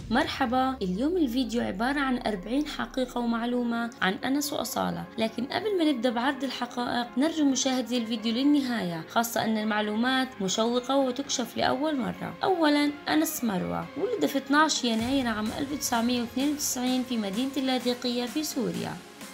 مرحبا، اليوم الفيديو عبارة عن 40 حقيقة ومعلومة عن أنس وأصالة. لكن قبل ما نبدأ بعرض الحقائق نرجو مشاهدة الفيديو للنهاية، خاصة أن المعلومات مشوقة وتكشف لأول مرة. أولا، أنس مروة ولد في 12 يناير عام 1992 في مدينة اللاذقية في سوريا،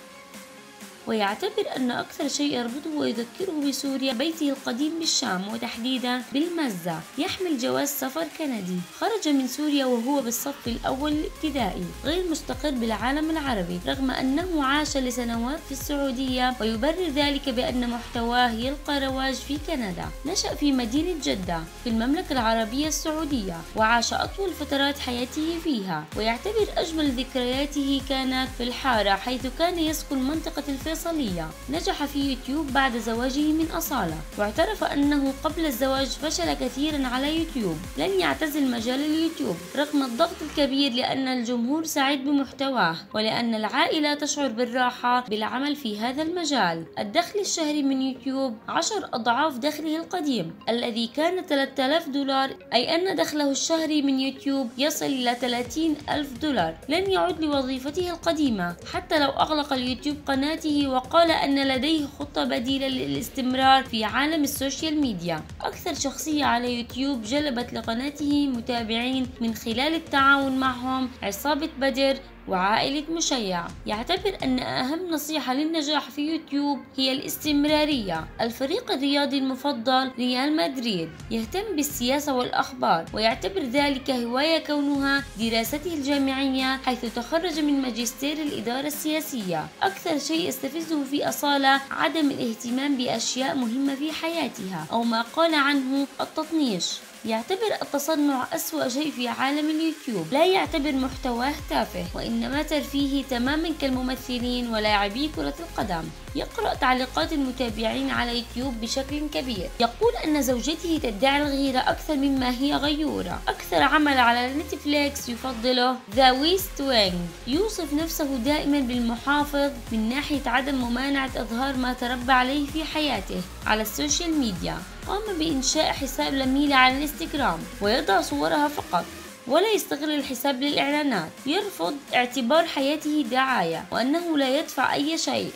ويعتبر أن أكثر شيء يربطه ويذكره بسوريا بيته القديم بالشام وتحديدا بالمزة. يحمل جواز سفر كندي. خرج من سوريا وهو بالصف الأول الابتدائي، غير مستقر بالعالم العربي رغم أنه عاش لسنوات في السعودية، ويبرر ذلك بأن محتواه يلقى رواج في كندا. نشأ في مدينة جدة في المملكة العربية السعودية، وعاش أطول فترات حياته فيها، ويعتبر أجمل ذكرياته كانت في الحارة حيث كان يسكن منطقة الفيصلية. نجح في يوتيوب بعد زواجه من أصالة، واعترف أنه قبل الزواج فشل كثيرا على يوتيوب. لن يعتزل مجال اليوتيوب رغم الضغط الكبير لأن الجمهور سعيد بمحتواه، ولأن العائلة تشعر بالراحة بالعمل في هذا المجال. الدخل الشهري من يوتيوب 10 أضعاف دخله القديم الذي كان $3000، أي أن دخله الشهري من يوتيوب يصل إلى $30,000. لن يعود لوظيفته القديمة حتى لو أغلق اليوتيوب قناته، وقال أن لديه خطة بديلة للاستمرار في عالم السوشيال ميديا. أكثر شخصية على يوتيوب جلبت لقناته متابعين من خلال التعاون معهم عصابة بدر وعائلة مشيع. يعتبر أن أهم نصيحة للنجاح في يوتيوب هي الاستمرارية. الفريق الرياضي المفضل ريال مدريد. يهتم بالسياسة والأخبار، ويعتبر ذلك هواية كونها دراسته الجامعية، حيث تخرج من ماجستير الإدارة السياسية. أكثر شيء يستفزه في أصالة عدم الاهتمام بأشياء مهمة في حياتها، أو ما قال عنه التطنيش. يعتبر التصنع أسوأ شيء في عالم اليوتيوب. لا يعتبر محتواه تافه، وإنما ترفيهي تماما كالممثلين ولاعبي كرة القدم. يقرأ تعليقات المتابعين على يوتيوب بشكل كبير. يقول أن زوجته تدعي الغيرة أكثر مما هي غيورة. أكثر عمل على نتفليكس يفضله ذا ويست وينج. يوصف نفسه دائما بالمحافظ من ناحية عدم ممانعة إظهار ما تربى عليه في حياته على السوشيال ميديا. قام بإنشاء حساب لميلة على الانستغرام ويضع صورها فقط، ولا يستغل الحساب للإعلانات. يرفض اعتبار حياته دعاية، وأنه لا يدفع أي شيء.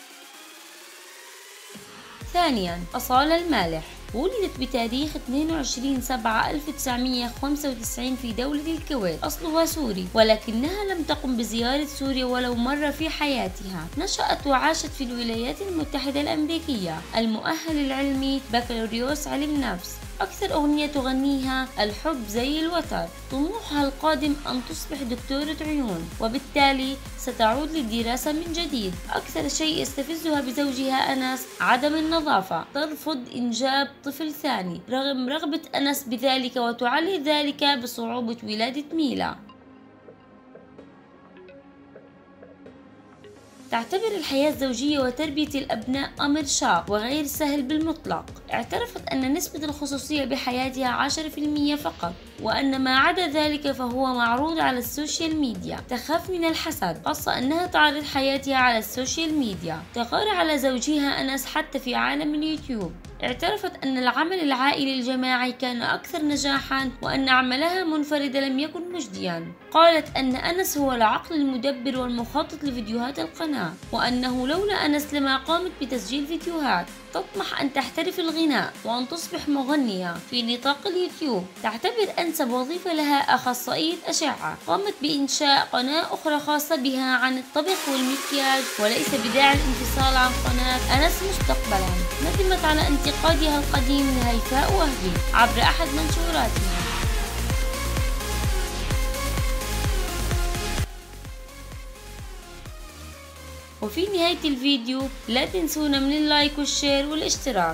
ثانيا، أصالة المالح. ولدت بتاريخ 22/7/1995 في دولة الكويت. أصلها سوري، ولكنها لم تقم بزيارة سوريا ولو مرة في حياتها. نشأت وعاشت في الولايات المتحدة الأمريكية. المؤهل العلمي بكالوريوس علم نفس. أكثر أغنية تغنيها الحب زي الوتر. طموحها القادم أن تصبح دكتورة عيون، وبالتالي ستعود للدراسة من جديد. أكثر شيء يستفزها بزوجها أنس عدم النظافة. ترفض إنجاب طفل ثاني رغم رغبة أنس بذلك، وتعلل ذلك بصعوبة ولادة ميلا. تعتبر الحياة الزوجية وتربية الأبناء أمر شاق وغير سهل بالمطلق. اعترفت أن نسبة الخصوصية بحياتها 10% فقط، وأن ما عدا ذلك فهو معروض على السوشيال ميديا. تخاف من الحسد، خاصة أنها تعرض حياتها على السوشيال ميديا. تغار على زوجها أنس حتى في عالم اليوتيوب. اعترفت أن العمل العائلي الجماعي كان أكثر نجاحا، وأن عملها منفردة لم يكن مجديا. قالت أن أنس هو العقل المدبر والمخطط لفيديوهات القناة، وأنه لولا أنس لما قامت بتسجيل فيديوهات. تطمح أن تحترف الغناء وأن تصبح مغنية في نطاق اليوتيوب. تعتبر أنسب وظيفة لها أخصائية أشعة. قامت بإنشاء قناة أخرى خاصة بها عن الطبخ والمكياج، وليس بداعي الانفصال عن قناة أنس مستقبلا. ندمت على انتقادها القديم لهيفاء وهبي عبر أحد منشوراتها. وفي نهاية الفيديو لا تنسونا من اللايك والشير والاشتراك.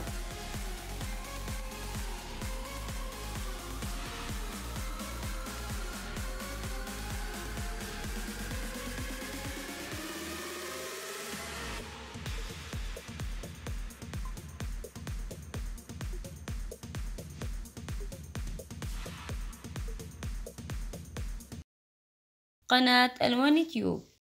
قناة ألوان تيوب.